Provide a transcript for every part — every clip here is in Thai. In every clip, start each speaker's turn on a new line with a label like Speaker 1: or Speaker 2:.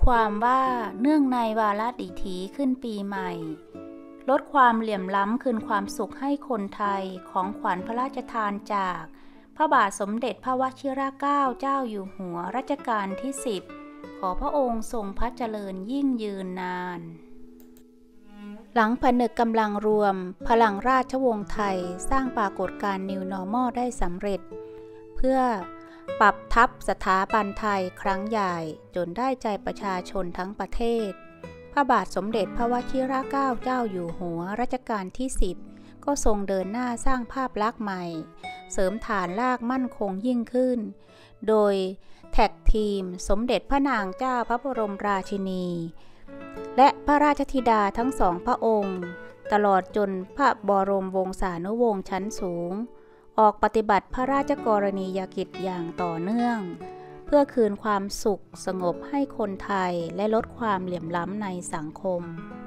Speaker 1: ความว่าเนื่องในวาระดิถีขึ้นปีใหม่ลดความเหลื่อมล้ำคืนความสุขให้คนไทยของขวัญพระราชทานจากพระบาทสมเด็จพระวชิรเกล้าเจ้าอยู่หัวรัชกาลที่10ขอพระองค์ทรงพระเจริญยิ่งยืนนานหลังผนึกกำลังรวมพลังราชวงศ์ไทยสร้างปรากฏการณ์ New Normal ได้สำเร็จเพื่อปรับทับสถาบันไทยครั้งใหญ่จนได้ใจประชาชนทั้งประเทศพระบาทสมเด็จพระวชิรเกล้าเจ้าอยู่หัวรัชกาลที่10ก็ทรงเดินหน้าสร้างภาพลักษณ์ใหม่เสริมฐานรากมั่นคงยิ่งขึ้นโดยแท็กทีมสมเด็จพระนางเจ้าพระบรมราชินีและพระราชธิดาทั้งสองพระองค์ตลอดจนพระบรมวงศานุวงศ์ชั้นสูงออกปฏิบัติพระราชกรณียกิจอย่างต่อเนื่องเพื่อคืนความสุขสงบให้คนไทยและลดความเหลื่อมล้ำในสังคม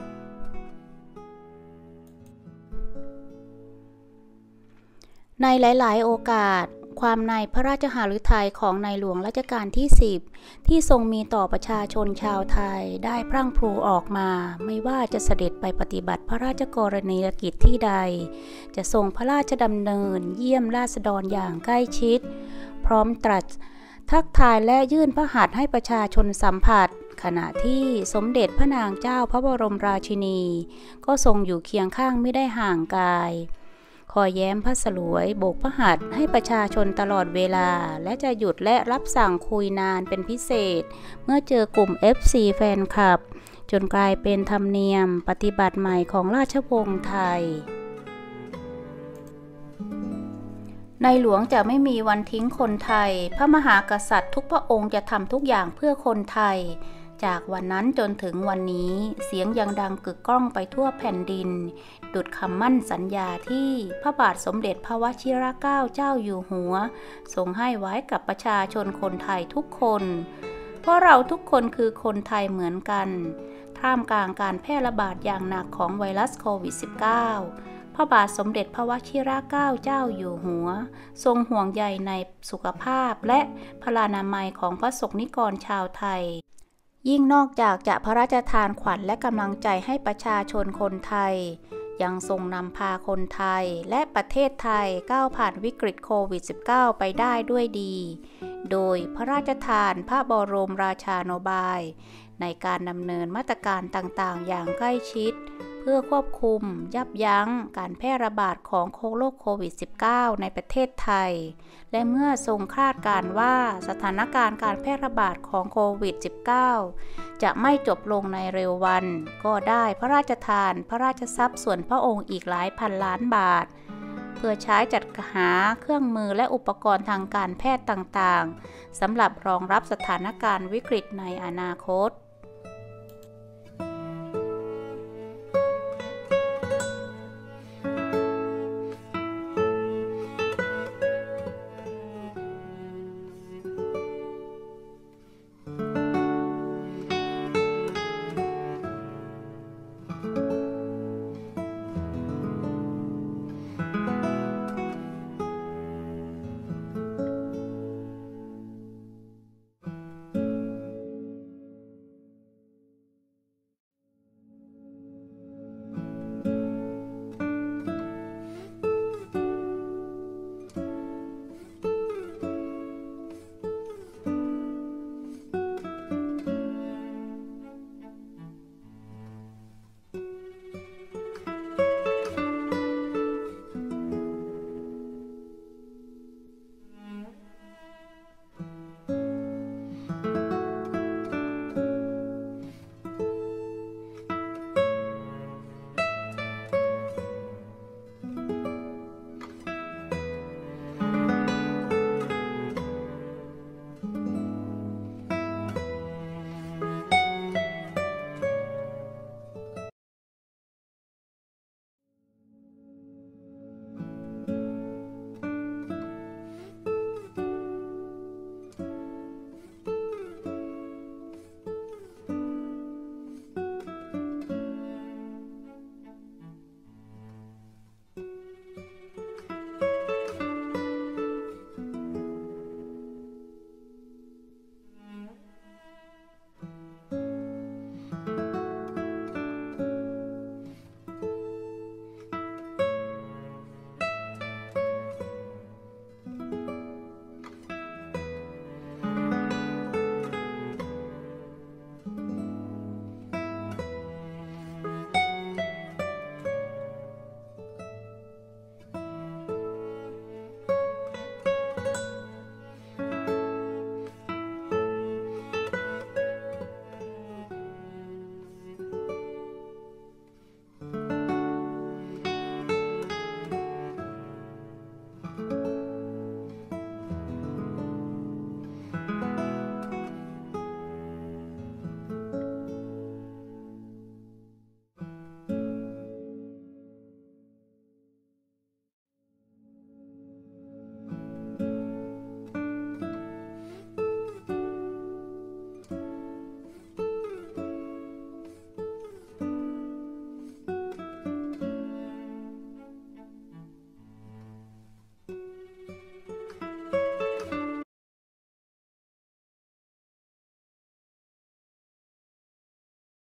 Speaker 1: ในหลายๆโอกาสความในพระราชหฤทัยของในหลวงรัชกาลที่10ที่ทรงมีต่อประชาชนชาวไทยได้พรั่งพรูออกมาไม่ว่าจะเสด็จไปปฏิบัติพระราชกรณียกิจที่ใดจะทรงพระราชดำเนินเยี่ยมราษฎรอย่างใกล้ชิดพร้อมตรัสทักทายและยื่นพระหัตถ์ให้ประชาชนสัมผัสขณะที่สมเด็จพระนางเจ้าพระบรมราชินีก็ทรงอยู่เคียงข้างไม่ได้ห่างกายคอยแย้มพระสลวยโบกพระหัตถ์ให้ประชาชนตลอดเวลาและจะหยุดและรับสั่งคุยนานเป็นพิเศษเมื่อเจอกลุ่ม FC แฟนคลับจนกลายเป็นธรรมเนียมปฏิบัติใหม่ของราชวงศ์ไทยในหลวงจะไม่มีวันทิ้งคนไทยพระมหากษัตริย์ทุกพระองค์จะทำทุกอย่างเพื่อคนไทยจากวันนั้นจนถึงวันนี้เสียงยังดังกึกก้องไปทั่วแผ่นดินดุจคำมั่นสัญญาที่พระบาทสมเด็จพระวชิรเกล้าเจ้าอยู่หัวทรงให้ไว้กับประชาชนคนไทยทุกคนเพราะเราทุกคนคือคนไทยเหมือนกันท่ามกลางการแพร่ระบาดอย่างหนักของไวรัสโควิด -19 พระบาทสมเด็จพระวชิรเกล้าเจ้าอยู่หัวทรงห่วงใยในสุขภาพและพลานามัยของพระสงฆ์นิกรชาวไทยยิ่งนอกจากจะพระราชทานขวัญและกำลังใจให้ประชาชนคนไทยยังทรงนำพาคนไทยและประเทศไทยก้าวผ่านวิกฤตโควิด -19 ไปได้ด้วยดีโดยพระราชทานพระบรมราชาโนบายในการดำเนินมาตรการต่างๆอย่างใกล้ชิดเพื่อควบคุมยับยั้งการแพร่ระบาดของโรคโควิด -19 ในประเทศไทยและเมื่อทรงคาดการณ์ว่าสถานการณ์การแพร่ระบาดของโควิด -19 จะไม่จบลงในเร็ววันก็ได้พระราชทานพระราชทรัพย์ส่วนพระองค์อีกหลายพันล้านบาทเพื่อใช้จัดหาเครื่องมือและอุปกรณ์ทางการแพทย์ต่างๆสำหรับรองรับสถานการณ์วิกฤตในอนาคต